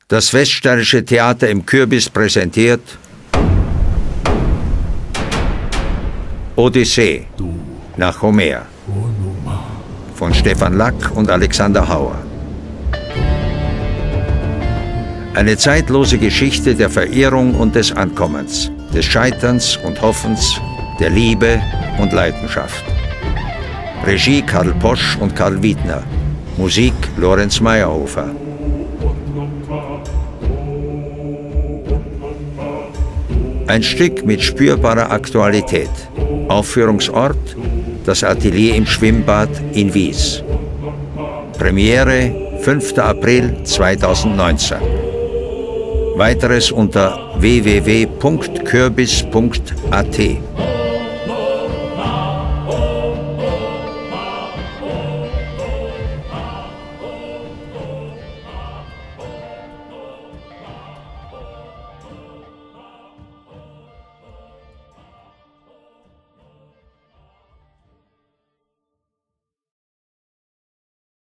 Das Weststeirische Theater im Kürbis präsentiert Odyssee nach Homer von Stefan Lack und Alexander Hauer. Eine zeitlose Geschichte der Verehrung und des Ankommens, des Scheiterns und Hoffens, der Liebe und Leidenschaft. Regie Karl Posch und Karl Wiedner. Musik Lorenz Meyerhofer. Ein Stück mit spürbarer Aktualität. Aufführungsort: das Atelier im Schwimmbad in Wies. Premiere 5. April 2019. Weiteres unter www.kürbis.at.